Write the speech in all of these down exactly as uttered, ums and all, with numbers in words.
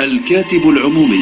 الكاتب العمومي.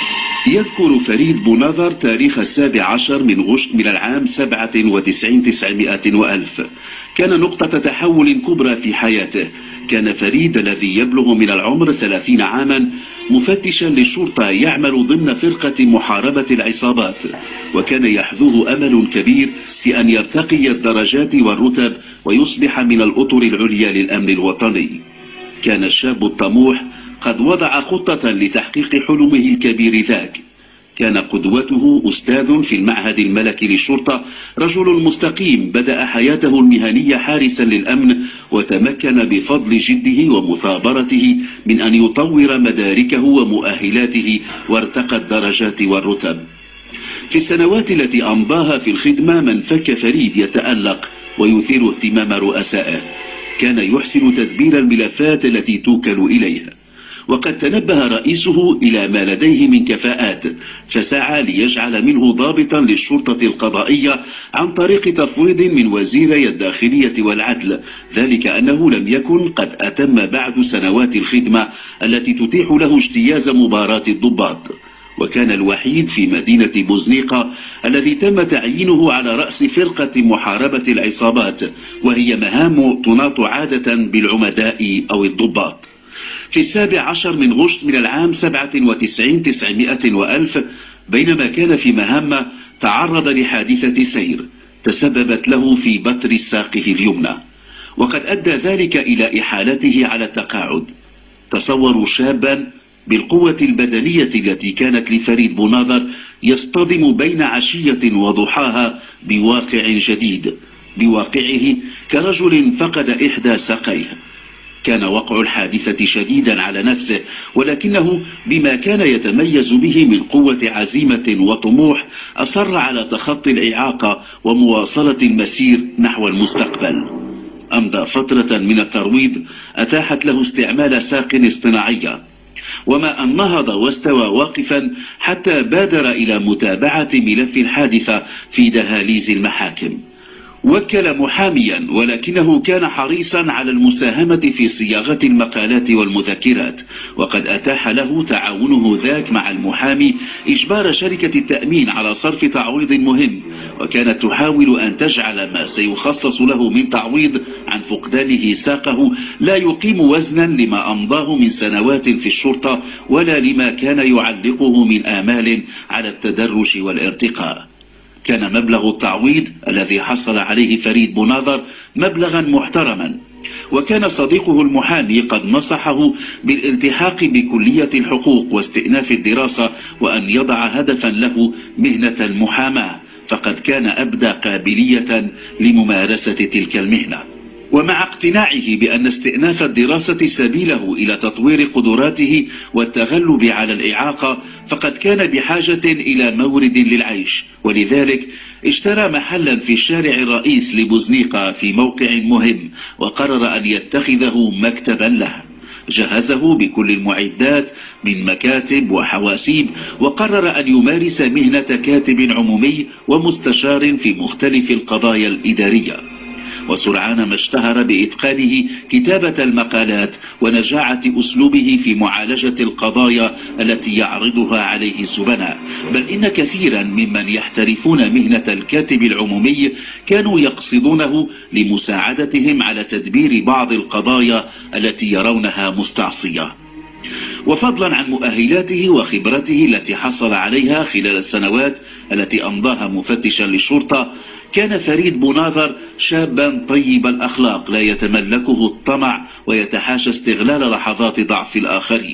يذكر فريد بوناذر تاريخ السابع عشر من غشت من العام سبعة وتسعين تسعمائة وألف. كان نقطة تحول كبرى في حياته. كان فريد الذي يبلغ من العمر ثلاثين عاما مفتشا للشرطة يعمل ضمن فرقة محاربة العصابات، وكان يحظوه أمل كبير في أن يرتقي الدرجات والرتب ويصبح من الأطر العليا للأمن الوطني. كان الشاب الطموح قد وضع خطة لتحقيق حلمه الكبير ذاك. كان قدوته أستاذ في المعهد الملكي للشرطة، رجل مستقيم بدأ حياته المهنية حارسا للأمن، وتمكن بفضل جده ومثابرته من أن يطور مداركه ومؤهلاته وارتقى الدرجات والرتب. في السنوات التي أمضاها في الخدمة من فك فريد يتألق ويثير اهتمام رؤسائه. كان يحسن تدبير الملفات التي توكل إليه، وقد تنبه رئيسه إلى ما لديه من كفاءات، فسعى ليجعل منه ضابطا للشرطة القضائية عن طريق تفويض من وزيري الداخلية والعدل، ذلك أنه لم يكن قد أتم بعد سنوات الخدمة التي تتيح له اجتياز مباراة الضباط. وكان الوحيد في مدينة بوزنيقة الذي تم تعيينه على رأس فرقة محاربة العصابات، وهي مهام تناط عادة بالعمداء أو الضباط. في السابع عشر من غشت من العام سبعة وتسعين تسعمائة وألف، بينما كان في مهمة تعرض لحادثة سير تسببت له في بتر ساقه اليمنى، وقد أدى ذلك إلى إحالته على التقاعد. تصوروا شابا بالقوة البدنية التي كانت لفريد بوناذر يصطدم بين عشية وضحاها بواقع جديد، بواقعه كرجل فقد إحدى ساقيه. كان وقع الحادثة شديدا على نفسه، ولكنه بما كان يتميز به من قوة عزيمة وطموح أصر على تخطي الإعاقة ومواصلة المسير نحو المستقبل. أمضى فترة من الترويض أتاحت له استعمال ساق اصطناعية، وما أن نهض واستوى واقفا حتى بادر إلى متابعة ملف الحادثة في دهاليز المحاكم. وكل محاميا، ولكنه كان حريصا على المساهمة في صياغة المقالات والمذكرات، وقد أتاح له تعاونه ذاك مع المحامي إجبار شركة التأمين على صرف تعويض مهم، وكانت تحاول أن تجعل ما سيخصص له من تعويض عن فقدانه ساقه لا يقيم وزنا لما أمضاه من سنوات في الشرطة ولا لما كان يعلقه من آمال على التدرج والارتقاء. كان مبلغ التعويض الذي حصل عليه فريد بوناذر مبلغا محترما، وكان صديقه المحامي قد نصحه بالالتحاق بكلية الحقوق واستئناف الدراسة، وأن يضع هدفا له مهنة المحاماة، فقد كان أبدى قابلية لممارسة تلك المهنة. ومع اقتناعه بأن استئناف الدراسة سبيله إلى تطوير قدراته والتغلب على الإعاقة، فقد كان بحاجة إلى مورد للعيش، ولذلك اشترى محلا في الشارع الرئيس لبوزنيقة في موقع مهم، وقرر أن يتخذه مكتبا له. جهزه بكل المعدات من مكاتب وحواسيب، وقرر أن يمارس مهنة كاتب عمومي ومستشار في مختلف القضايا الإدارية. وسرعان ما اشتهر بإتقانه كتابة المقالات ونجاعة أسلوبه في معالجة القضايا التي يعرضها عليه الزبناء، بل إن كثيرا ممن يحترفون مهنة الكاتب العمومي كانوا يقصدونه لمساعدتهم على تدبير بعض القضايا التي يرونها مستعصية. وفضلا عن مؤهلاته وخبرته التي حصل عليها خلال السنوات التي أمضاها مفتشا للشرطة، كان فريد بوناذر شابا طيب الأخلاق لا يتملكه الطمع ويتحاشى استغلال لحظات ضعف الآخرين.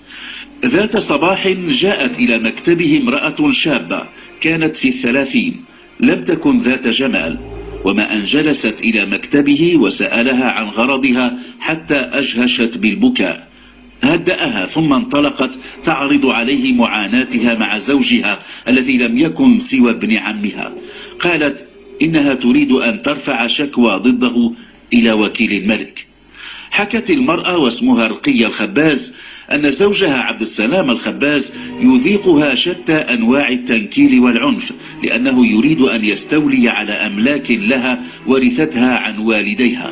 ذات صباح جاءت إلى مكتبه امرأة شابة كانت في الثلاثين، لم تكن ذات جمال، وما أن جلست إلى مكتبه وسألها عن غرضها حتى أجهشت بالبكاء. هدأها ثم انطلقت تعرض عليه معاناتها مع زوجها الذي لم يكن سوى ابن عمها. قالت إنها تريد أن ترفع شكوى ضده إلى وكيل الملك. حكت المرأة واسمها رقية الخباز أن زوجها عبد السلام الخباز يذيقها شتى أنواع التنكيل والعنف، لأنه يريد أن يستولي على أملاك لها ورثتها عن والديها.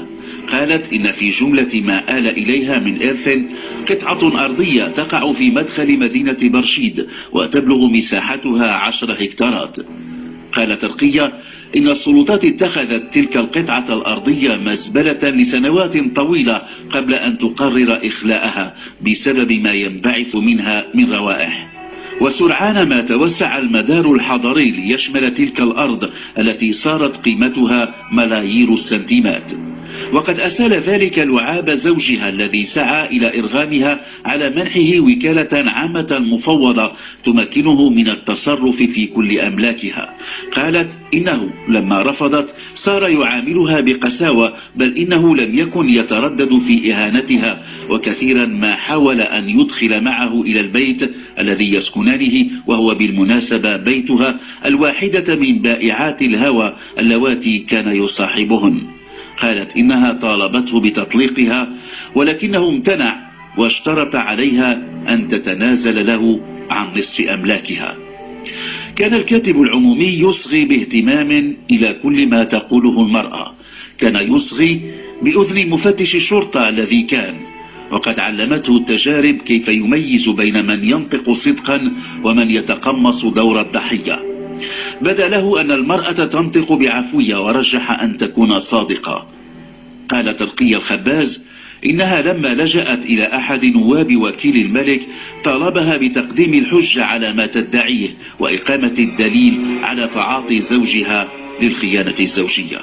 قالت إن في جملة ما آل إليها من إرث قطعة أرضية تقع في مدخل مدينة برشيد وتبلغ مساحتها عشر هكتارات. قالت رقية إن السلطات اتخذت تلك القطعة الأرضية مزبلة لسنوات طويلة قبل أن تقرر إخلاءها بسبب ما ينبعث منها من روائح، وسرعان ما توسع المدار الحضري ليشمل تلك الأرض التي صارت قيمتها ملايير السنتيمات. وقد أسال ذلك لعاب زوجها الذي سعى إلى إرغامها على منحه وكالة عامة مفوضة تمكنه من التصرف في كل أملاكها. قالت إنه لما رفضت صار يعاملها بقساوة، بل إنه لم يكن يتردد في إهانتها، وكثيرا ما حاول أن يدخل معه إلى البيت الذي يسكنانه، وهو بالمناسبة بيتها الواحدة من بائعات الهوى اللواتي كان يصاحبهن. قالت إنها طالبته بتطليقها ولكنه امتنع، واشترط عليها أن تتنازل له عن نصف أملاكها. كان الكاتب العمومي يصغي باهتمام إلى كل ما تقوله المرأة، كان يصغي بأذن مفتش الشرطة الذي كان، وقد علمته التجارب كيف يميز بين من ينطق صدقا ومن يتقمص دور الضحية. بدا له أن المرأة تنطق بعفوية، ورجح أن تكون صادقة. قالت رقية الخباز إنها لما لجأت إلى أحد نواب وكيل الملك طالبها بتقديم الحجة على ما تدعيه وإقامة الدليل على تعاطي زوجها للخيانة الزوجية.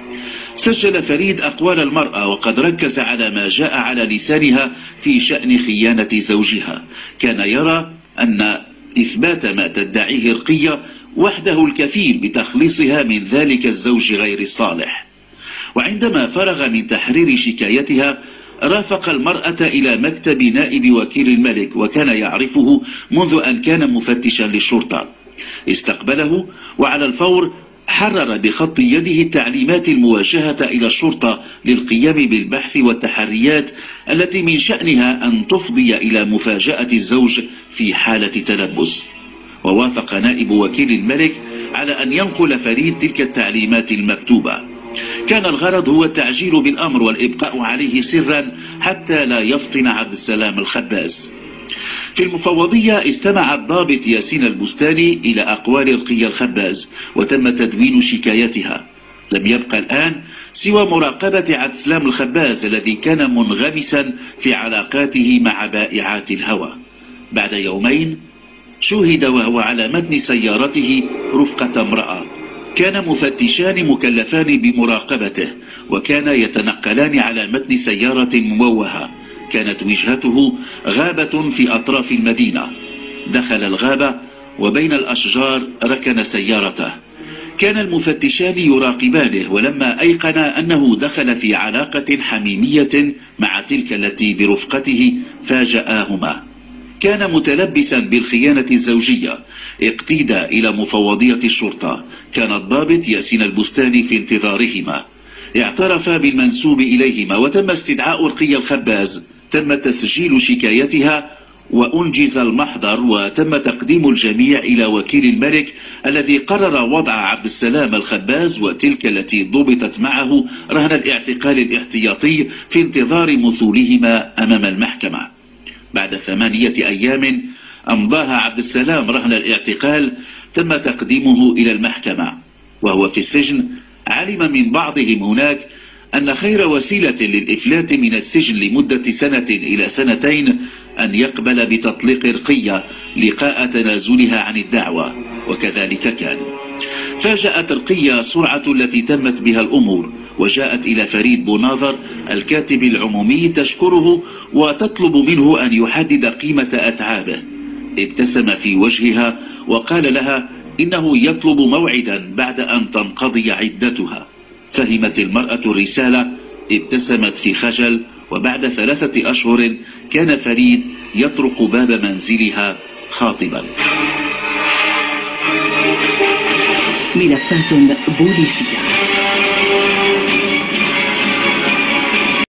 سجل فريد أقوال المرأة، وقد ركز على ما جاء على لسانها في شأن خيانة زوجها. كان يرى أن إثبات ما تدعيه رقية وحده الكفيل بتخليصها من ذلك الزوج غير الصالح. وعندما فرغ من تحرير شكايتها رافق المرأة إلى مكتب نائب وكيل الملك، وكان يعرفه منذ أن كان مفتشا للشرطة. استقبله وعلى الفور حرر بخط يده التعليمات الموجهة إلى الشرطة للقيام بالبحث والتحريات التي من شأنها أن تفضي إلى مفاجأة الزوج في حالة تلبس. ووافق نائب وكيل الملك على أن ينقل فريد تلك التعليمات المكتوبة. كان الغرض هو التعجيل بالأمر والإبقاء عليه سرا حتى لا يفطن عبد السلام الخباز. في المفوضية استمع الضابط ياسين البستاني إلى أقوال رقية الخباز وتم تدوين شكايتها. لم يبقى الآن سوى مراقبة عبد السلام الخباز الذي كان منغمسا في علاقاته مع بائعات الهوى. بعد يومين شوهد وهو على متن سيارته رفقة امرأة، كان مفتشان مكلفان بمراقبته، وكان يتنقلان على متن سيارة مموهة. كانت وجهته غابة في أطراف المدينة. دخل الغابة وبين الأشجار ركن سيارته. كان المفتشان يراقبانه، ولما أيقن أنه دخل في علاقة حميمية مع تلك التي برفقته فاجآهما. كان متلبسا بالخيانة الزوجية. اقتيد إلى مفوضية الشرطة. كان الضابط ياسين البستاني في انتظارهما. اعترف بالمنسوب إليهما وتم استدعاء رقية الخباز. تم تسجيل شكايتها وأنجز المحضر، وتم تقديم الجميع إلى وكيل الملك الذي قرر وضع عبد السلام الخباز وتلك التي ضبطت معه رهن الاعتقال الاحتياطي في انتظار مثولهما أمام المحكمة. بعد ثمانية أيام أمضاها عبد السلام رهن الاعتقال تم تقديمه إلى المحكمة. وهو في السجن علم من بعضهم هناك أن خير وسيلة للإفلات من السجن لمدة سنة إلى سنتين أن يقبل بتطليق رقية لقاء تنازلها عن الدعوة، وكذلك كان. فاجأت رقية سرعة التي تمت بها الأمور، وجاءت إلى فريد بوناظر الكاتب العمومي تشكره وتطلب منه أن يحدد قيمة أتعابه. ابتسم في وجهها وقال لها إنه يطلب موعدا بعد أن تنقضي عدتها. فهمت المرأة الرسالة، ابتسمت في خجل، وبعد ثلاثة أشهر كان فريد يطرق باب منزلها خاطبا. ملفات بوليسية.